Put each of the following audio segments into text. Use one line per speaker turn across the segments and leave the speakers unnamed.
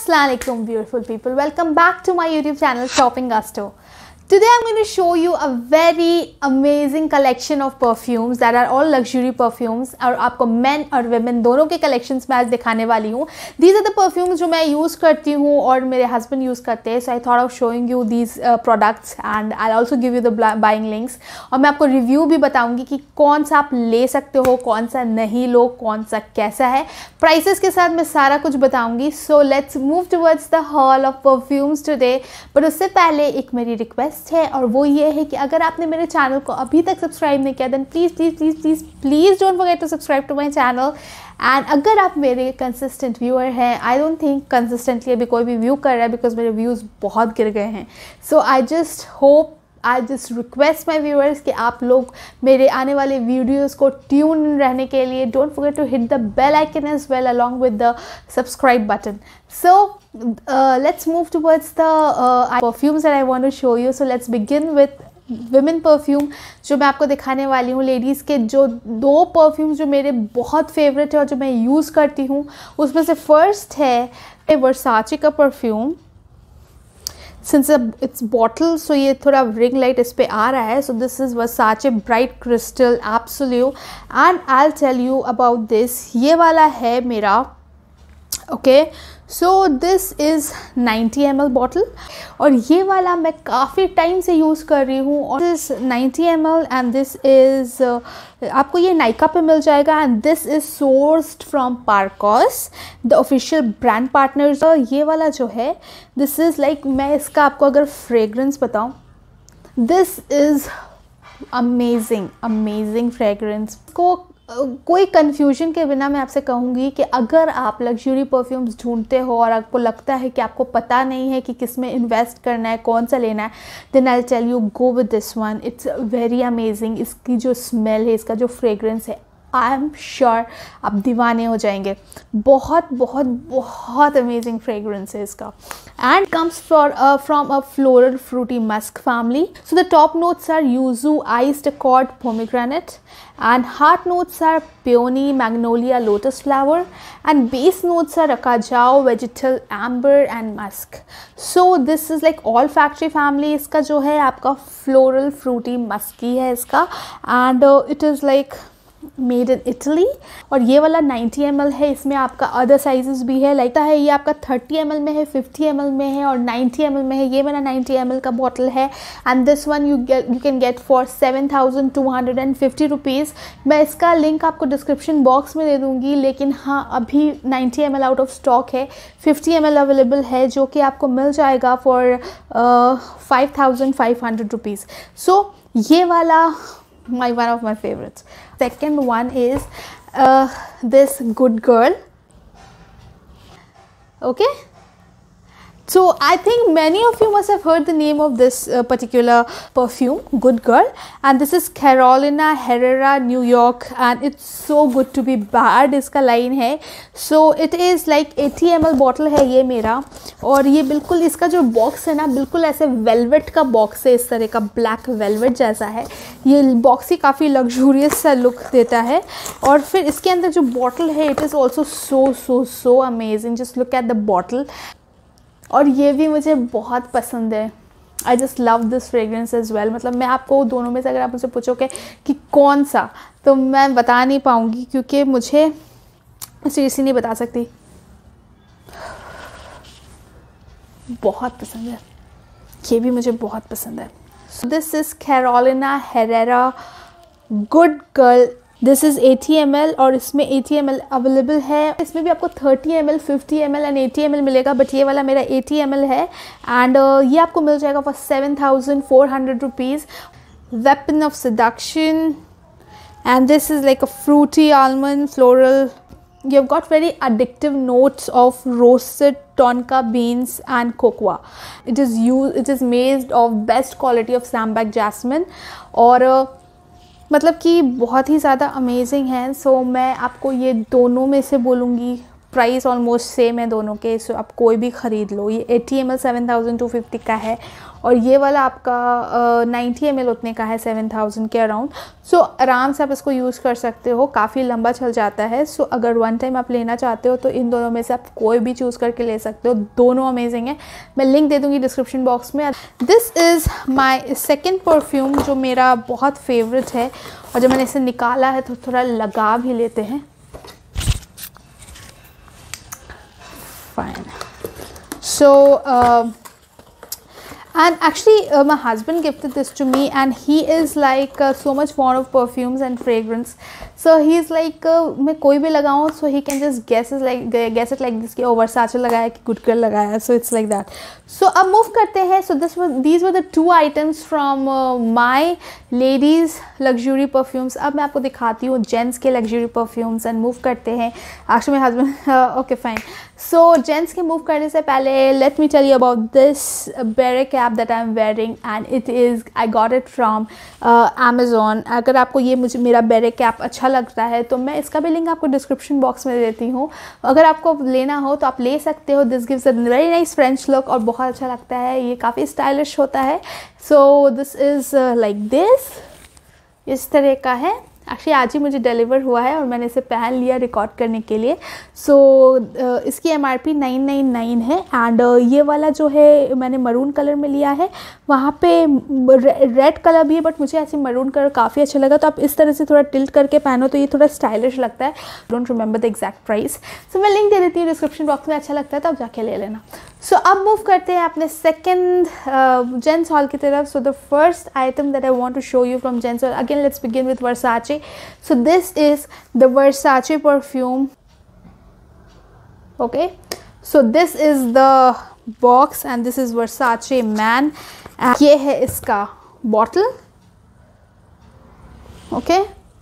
Assalamualaikum beautiful people, welcome back to my YouTube channel Shopping Gusto. Today I'm going to show you a very amazing collection of perfumes that are all luxury perfumes और आपको men और women दोनों के collections मैं आज दिखाने वाली हूँ. These are the perfumes जो मैं use करती हूँ और मेरे husband use करते हैं. So I thought of showing you these products and I'll also give you the buying links. और मैं आपको review भी बताऊँगी कि कौन सा आप ले सकते हो, कौन सा नहीं लो, कौन सा कैसा है. Prices के साथ मैं सारा कुछ बताऊँगी. So let's move towards the haul of perfumes today. But उससे पहले एक मेरी request है और वो ये है कि अगर आपने मेरे चैनल को अभी तक सब्सक्राइब नहीं किया then please don't forget to subscribe to my channel. And अगर आप मेरे कंसिस्टेंट व्यूअर हैं, आई डोंट थिंक कंसिस्टेंटली अभी कोई भी व्यू कर रहा है बिकॉज मेरे व्यूज़ बहुत गिर गए हैं. So I just request my viewers कि आप लोग मेरे आने वाले वीडियोस को ट्यून रहने के लिए don't forget to hit the bell icon as well along with the subscribe button. So let's move towards the perfumes that I want to show you. So let's begin with women perfume जो मैं आपको दिखाने वाली हूँ. Ladies के जो दो perfumes जो मेरे बहुत फेवरेट है और जो मैं यूज़ करती हूँ उसमें से फर्स्ट है वर्साचे का perfume. Since it's bottle, so ये थोड़ा रिंग लाइट इस पे आ रहा है. So this is Versace Bright Crystal Absolute and I'll tell you about this. ये वाला है मेरा. Okay so this is 90 ml bottle और ये वाला मैं काफ़ी टाइम से यूज़ कर रही हूँ. और this 90 ml and this is आपको ये नाइका पे मिल जाएगा and this is sourced from Parcos the official brand partners. ये वाला जो है दिस इज़ लाइक मैं इसका आपको अगर फ्रेगरेंस बताऊँ, दिस इज़ अमेजिंग फ्रेगरेंस. को कोई कन्फ्यूजन के बिना मैं आपसे कहूँगी कि अगर आप लग्जरी परफ्यूम्स ढूंढते हो और आपको लगता है कि आपको पता नहीं है कि किस में इन्वेस्ट करना है, कौन सा लेना है, then I tell you go with this one. It's very amazing. इसकी जो स्मेल है, इसका जो फ्रेगरेंस है, आई एम श्योर आप दीवाने हो जाएंगे. बहुत अमेजिंग फ्रेगरेंस है इसका. And comes from a floral fruity musk family. So the top notes are yuzu, iced accord, pomegranate, and heart notes are peony, magnolia, lotus flower, and base notes are acajao, vegetal, amber and musk. So this is like all factory family. इसका जो है आपका floral fruity musky है इसका and it is like made in Italy. और ये वाला 90 ml है. इसमें आपका अदर साइजेस भी है. लगता है ये आपका 30 ml में है, 50 ml में है और 90 ml में है. ये मेरा 90 ml का बॉटल है and this one you can get for 7,250 rupees. मैं इसका लिंक आपको डिस्क्रिप्शन बॉक्स में दे दूँगी. लेकिन हाँ, अभी 90 ml आउट ऑफ स्टॉक है. 50 ml अवेलेबल है जो कि आपको मिल जाएगा फॉर 5,500 रुपीज़. सो ये वाला one of my favorites. Second one is this Good Girl. Okay, so I think many of you must have heard the name of this particular perfume, Good Girl, and this is Carolina Herrera, New York, and it's so good to be bad. इसका line है. So it is like 80 ml bottle है ये मेरा. और ये बिल्कुल इसका जो बॉक्स है ना, बिल्कुल ऐसे वेलवेट का बॉक्स है, इस तरह का ब्लैक वेलवेट जैसा है. ये बॉक्स ही काफ़ी लग्जूरियस सा लुक देता है. और फिर इसके अंदर जो बॉटल है, it is also so amazing. Just look at the bottle. और ये भी मुझे बहुत पसंद है. I just love this fragrance as well. मतलब मैं आपको दोनों में से अगर आप मुझसे पूछोगे कि कौन सा, तो मैं बता नहीं पाऊँगी क्योंकि मुझे सीरियसली नहीं बता सकती. बहुत पसंद है. ये भी मुझे बहुत पसंद है. So this is Carolina Herrera good girl. This is 80 ml और इसमें 80 ml अवेलेबल है. इसमें भी आपको 30 ml, 50 ml एंड 80 ml मिलेगा. बट ये वाला मेरा 80 ml है एंड ये आपको मिल जाएगा for 7,400 rupees. Weapon of seduction and this is like a fruity almond floral. You have got very addictive notes of roasted tonka beans and cocoa. It is made of best quality of sambac jasmine और मतलब कि बहुत ही ज़्यादा amazing है. सो मैं आपको ये दोनों में से बोलूँगी प्राइस ऑलमोस्ट सेम है दोनों के, सो आप कोई भी ख़रीद लो। ये 80 ml 7250 का है और ये वाला आपका 90 ml उतने का है 7000 के अराउंड। सो आराम से आप इसको यूज़ कर सकते हो, काफ़ी लंबा चल जाता है। सो अगर वन टाइम आप लेना चाहते हो तो इन दोनों में से आप कोई भी चूज़ करके ले सकते हो, दोनों अमेजिंग है। मैं लिंक दे दूँगी डिस्क्रिप्शन बॉक्स में। This is my second perfume जो मेरा बहुत फेवरेट है, और जब मैंने इसे निकाला है तो थोड़ा लगा भी लेते हैं। Fine. So and actually my husband gifted this to me and he is like so much fond of perfumes and fragrance, so he's like मैं कोई भी लगाऊँ so he can just guess it like this कि ओ Versace लगाया कि good girl लगाया, so it's like that. So अब move करते हैं. So these were the two items from my ladies luxury perfumes. अब मैं आपको दिखाती हूँ जेंट्स के luxury perfumes and मूव करते हैं. Actually my husband okay fine. So gents के मूव करने से पहले let me tell you about this beret cap that I'm wearing and it is I got it from Amazon. अगर आपको ये मुझे मेरा beret cap अच्छा लगता है तो मैं इसका भी लिंक आपको डिस्क्रिप्शन बॉक्स में देती हूँ. अगर आपको लेना हो तो आप ले सकते हो. This gives a very nice French look और बहुत अच्छा लगता है. ये काफ़ी स्टाइलिश होता है. So this is like this, इस तरह का है. एक्चुअली आज ही मुझे डिलीवर हुआ है और मैंने इसे पहन लिया रिकॉर्ड करने के लिए. सो इसकी MRP 999 है एंड ये वाला जो है मैंने मरून कलर में लिया है. वहाँ पे रेड कलर भी है बट मुझे ऐसे मरून कलर काफ़ी अच्छा लगा. तो आप इस तरह से थोड़ा टिल्ट करके पहनो तो ये थोड़ा स्टाइलिश लगता है. Don't remember the exact price. So मैं लिंक दे देती हूँ डिस्क्रिप्शन बॉक्स में. अच्छा लगता है तो आप जाके ले लेना. सो अब मूव करते हैं अपने सेकेंड जेंट्स हॉल की तरफ. So the first item that I want to show you from gents hall, again let's begin with Versace. So this is the Versace perfume. Okay, so this is the box and this is Versace Man. ये है इसका bottle. Okay,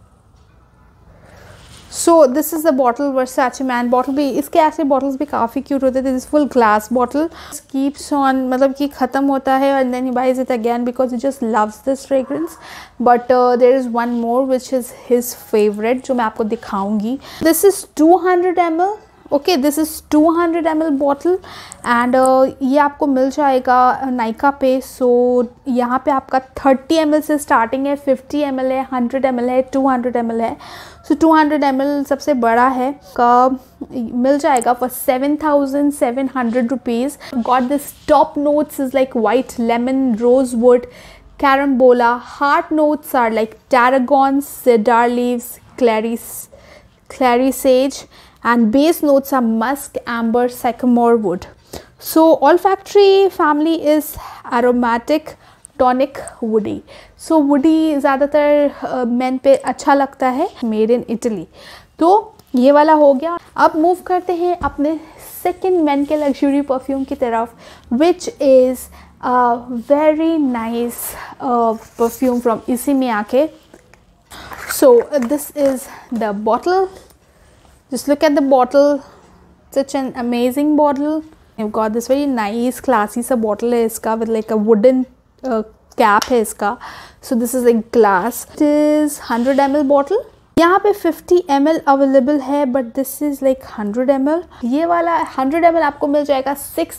so this is the bottle Versace Man bottle. भी इसके ऐसे bottles भी काफ़ी cute होते थे. This full glass bottle keeps on, मतलब कि ख़त्म होता है and then he buys it again because he just loves this fragrance. But there is one more which is his favorite जो मैं आपको दिखाऊंगी. This is 200 ml. Okay, this is 200 ml bottle and ये आपको मिल जाएगा नाइका पे. सो यहाँ पे आपका 30 ml से स्टार्टिंग है, 50 ml है, 100 ml है, 200 ml है. सो 200 ml सबसे बड़ा है का मिल जाएगा for 7,700 rupees. Got this top notes is like white lemon, rosewood, carambola. Heart notes are like tarragon, cedar leaves, clary sage, and base notes are musk, amber, sycamore wood. So olfactory family is aromatic, tonic, woody. So woody ज़्यादातर men पे अच्छा लगता है. Made in Italy. तो ये वाला हो गया. अब मूव करते हैं अपने सेकेंड men के लग्जरी परफ्यूम की तरफ, which is a very nice perfume from Issey Miyake. So this is the bottle. Just look at the bottle. Such an amazing bottle. You've got this very nice classy सा bottle है इसका with like a wooden cap है इसका. So this is like glass. It is 100 ml bottle. यहाँ पे 50 ml available है but this is like 100 ml. ये वाला 100 ml आपको मिल जाएगा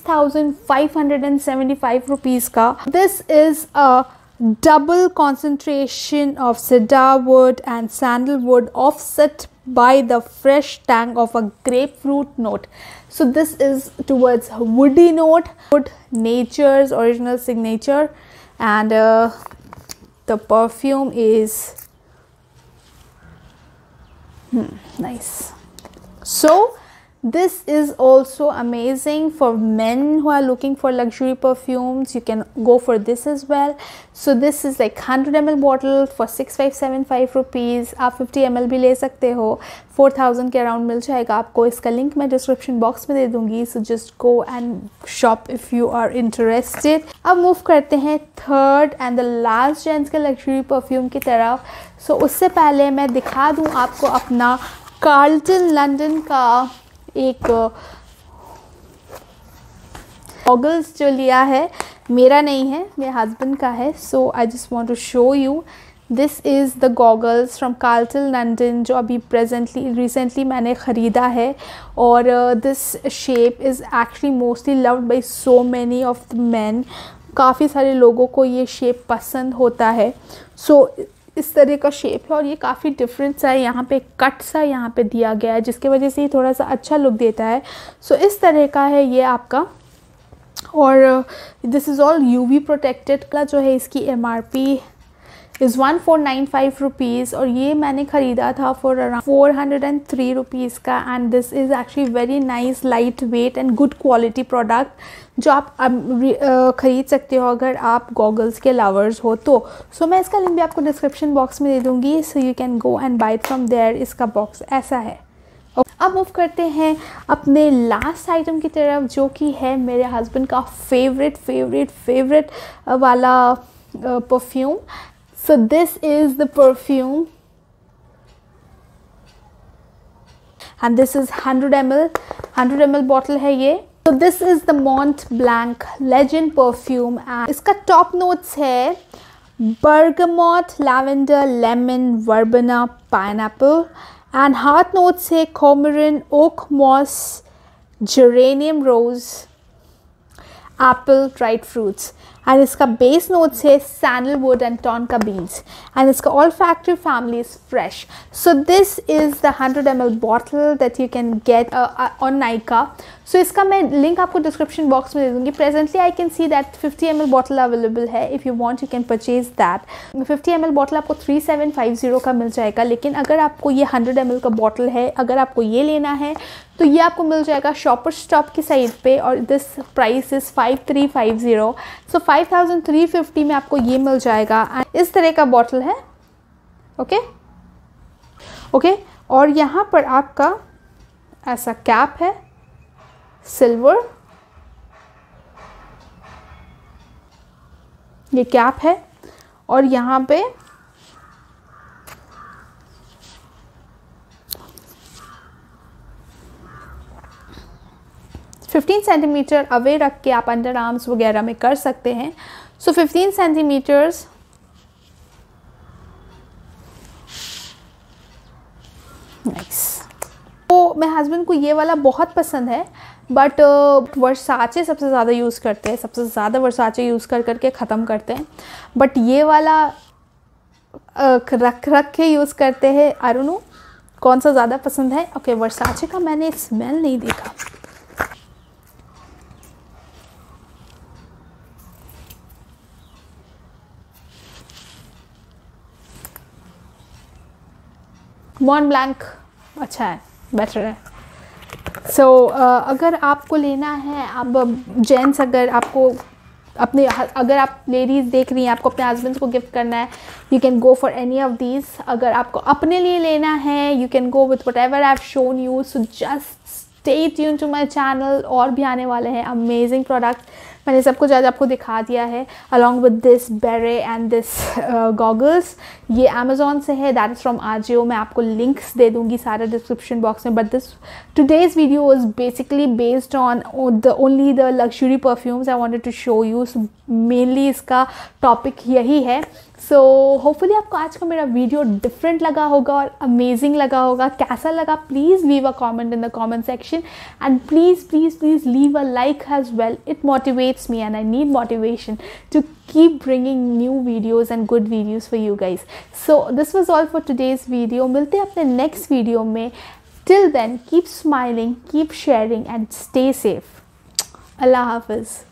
6,575 रुपीज़ का. This is a double concentration of cedar wood and sandalwood offset by the fresh tang of a grapefruit note. So this is towards woody note, wood nature's original signature, and the perfume is nice. So this is also amazing for men who are looking for luxury perfumes. You can go for this as well. So this is like 100 ml bottle for 6,575 rupees. आप 50 ml भी ले सकते हो. 4,000 के around मिल जाएगा आपको. इसका link मैं डिस्क्रिप्शन बॉक्स में दे दूंगी. So just go and shop if you are interested. अब मूव करते हैं third and the last gents के लग्जरी परफ्यूम की तरफ. So उससे पहले मैं दिखा दूँ आपको अपना कार्ल्टन लंदन का एक गॉगल्स जो लिया है. मेरा नहीं है, मेरे हस्बैंड का है. So I just want to show you this is the goggles from Carlton London, जो अभी रिसेंटली मैंने ख़रीदा है। और this shape is actually mostly loved by so many of the man. काफ़ी सारे लोगों को ये शेप पसंद होता है। सो इस तरह का शेप है और ये काफ़ी डिफरेंट सा है। यहाँ पे कट सा यहाँ पे दिया गया है, जिसकी वजह से ये थोड़ा सा अच्छा लुक देता है। सो इस तरह का है ये आपका। और this is all UV protected का जो है इसकी MRP इज़ 1495 रुपीज़, और ये मैंने ख़रीदा था फॉर अराउंड 403 रुपीज़ का। And this is actually very nice, light weight and good quality product, जो आप ख़रीद सकते हो अगर आप गॉगल्स के लवर्स हो तो। सो मैं इसका लिंक भी आपको डिस्क्रिप्शन बॉक्स में दे दूँगी, so you can go and buy from there. इसका बॉक्स ऐसा है। अब मूव करते हैं अपने लास्ट आइटम की तरफ, जो कि है मेरे हस्बैंड का फेवरेट वाला परफ्यूम। So this is the perfume, and this is 100 ml bottle है ये। So this is the Mont Blanc Legend perfume, and इसका top notes है bergamot, lavender, lemon, verbena, pineapple, and heart notes है coumarin, oak moss, geranium rose, apple, dried fruits। And इसका base notes है sandalwood and tonka beans. And इसका olfactory family is fresh. So this is the 100 ml bottle that you can get on Nykaa. So इसका मैं link आपको description box में दे दूँगी। Presently I can see that 50 ml bottle available है। If you want you can purchase that. 50 ml bottle आपको 3750 का मिल जाएगा, लेकिन अगर आपको ये 100 ml का बॉटल है, अगर आपको ये लेना है तो ये आपको मिल जाएगा शॉपर स्टॉप की साइट पे, और दिस प्राइस इज़ 5350। सो 5350 में आपको ये मिल जाएगा। इस तरह का बॉटल है। ओके। और यहाँ पर आपका ऐसा कैप है सिल्वर, ये कैप है। और यहाँ पे 15 सेंटीमीटर अवे रख के आप अंडर आर्म्स वगैरह में कर सकते हैं। So 15 centimetres. नाइस। तो मेरे हस्बैंड को ये वाला बहुत पसंद है, बट वर्साचे सबसे ज़्यादा यूज़ करते हैं, सबसे ज़्यादा वर्साचे यूज़ करके ख़त्म करते हैं। बट ये वाला रख के यूज़ करते हैं। आई डोंट नो कौन सा ज़्यादा पसंद है। ओके, वर्साचे का मैंने स्मेल नहीं देखा। मॉन्ट ब्लैंक अच्छा है, बेटर है। सो अगर आपको लेना है, आप जेंट्स, अगर आप लेडीज़ देख रही हैं, आपको अपने हस्बैंड को गिफ्ट करना है, you can go for any of these. अगर आपको अपने लिए लेना है, you can go with whatever I have shown you. So just stay tune to my channel, और भी आने वाले हैं अमेजिंग प्रोडक्ट। मैंने सब कुछ आज आपको दिखा दिया है, along with this beret and this goggles. ये अमेज़ॉन से है, दैट इज़ फ्रॉम आजियो। मैं आपको लिंक्स दे दूँगी सारे डिस्क्रिप्शन बॉक्स में। But this today's video is basically based on only the luxury perfumes I wanted to show you. Mainly इसका टॉपिक यही है। सो होपफुली आपको आज का मेरा वीडियो डिफरेंट लगा होगा और अमेजिंग लगा होगा। कैसा लगा please leave a comment in the comment section, and please leave a like as well. It motivates me and I need motivation to keep bringing new videos and good videos for you guys. So this was all for today's video. मिलते हैं अपने next video में. Till then, keep smiling, keep sharing and stay safe. Allah Hafiz.